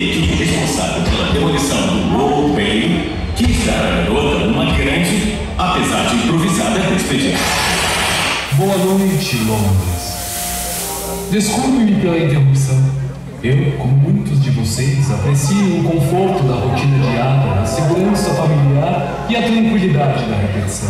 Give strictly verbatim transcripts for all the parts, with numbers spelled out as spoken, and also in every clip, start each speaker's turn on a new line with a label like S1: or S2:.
S1: equipe responsável pela demolição do Old Bailey quis dar à garota uma grande, apesar de improvisada, despedida.
S2: Boa noite, Londres. Desculpe-me pela interrupção. Eu, como muitos de vocês, aprecio o conforto da rotina diária, a segurança familiar e a tranquilidade da reflexão.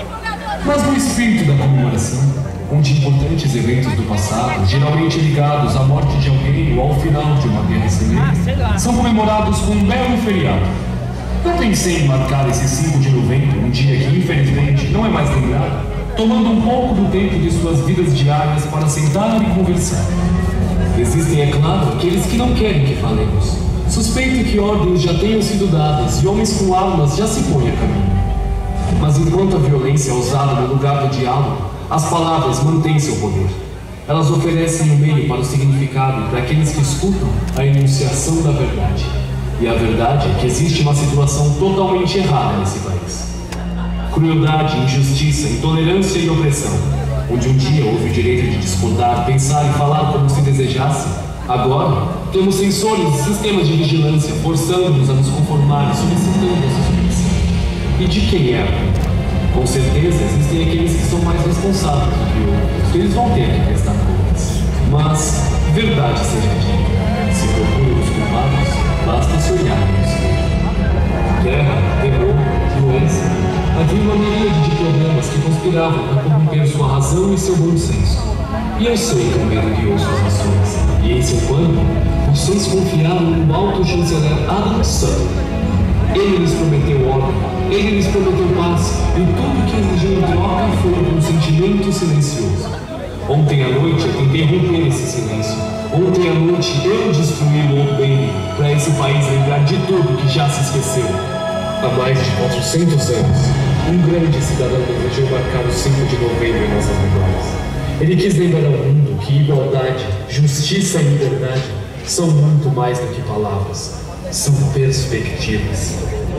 S2: Mas no espírito da comemoração, onde importantes eventos do passado, geralmente ligados à morte de alguém ou ao final de uma guerra civil, são comemorados com um belo feriado. Eu pensei em marcar esse cinco de novembro, um dia que infelizmente não é mais lembrado, tomando um pouco do tempo de suas vidas diárias para sentar e conversar. Existem, é claro, aqueles que não querem que falemos. Suspeito que ordens já tenham sido dadas e homens com armas já se põem a caminho. Mas enquanto a violência é usada no lugar do diálogo, as palavras mantêm seu poder. Elas oferecem um meio para o significado daqueles que escutam a enunciação da verdade. E a verdade é que existe uma situação totalmente errada nesse país. Crueldade, injustiça, intolerância e opressão. Onde um dia houve o direito de discordar, pensar e falar como se desejasse, agora temos sensores e sistemas de vigilância forçando-nos a nos conformar e solicitando essa submissão. E de quem é a culpa? Com certeza existem aqueles que são mais responsáveis do que outros, eles vão ter que prestar contas. Mas, verdade seja dita, se procuram os culpados, basta se olhar no espelho. Guerra, terror, doença, havia uma miríade de problemas que conspiravam para corromper sua razão e seu bom senso. E eu sei que o medo guiou suas ações, e em seu plano, vocês confiaram no alto chanceler Adam Sutton. Ele lhes prometeu ordem, ele lhes prometeu paz, e tudo que exigiu em troca foi um consentimento silencioso. Ontem à noite eu tentei romper esse silêncio. Ontem à noite eu destruí o Old Bailey para esse país lembrar de tudo que já se esqueceu. Há mais de quatrocentos anos, um grande cidadão desejou marcar o cinco de novembro em nossas memórias. Ele quis lembrar ao mundo que igualdade, justiça e liberdade são muito mais do que palavras, são perspectivas.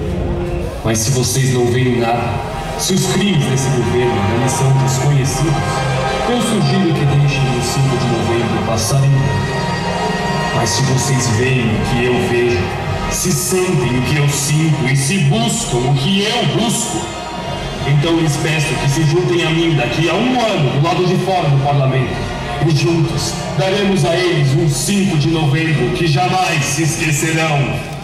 S2: Mas se vocês não veem nada, se os crimes desse governo ainda são desconhecidos, eu sugiro que deixem o cinco de novembro passar em branco. Mas se vocês veem o que eu vejo, se sentem o que eu sinto e se buscam o que eu busco, então lhes peço que se juntem a mim daqui a um ano do lado de fora do parlamento e juntos daremos a eles um cinco de novembro que jamais se esquecerão.